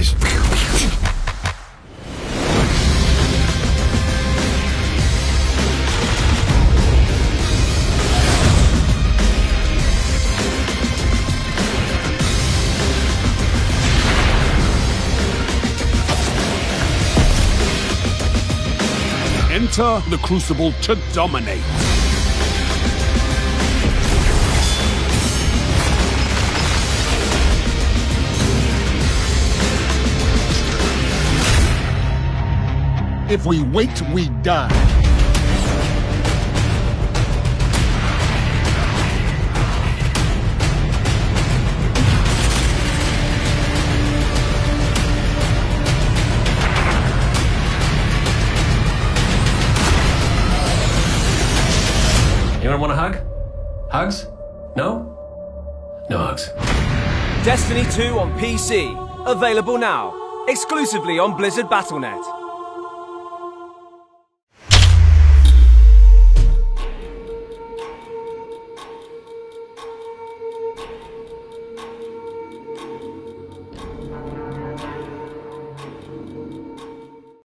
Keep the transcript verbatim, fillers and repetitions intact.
guys. Enter the Crucible to dominate. If we wait, we die. Anyone want a hug? Hugs? No? No hugs. Destiny two on P C. Available now. Exclusively on Blizzard Battle dot net.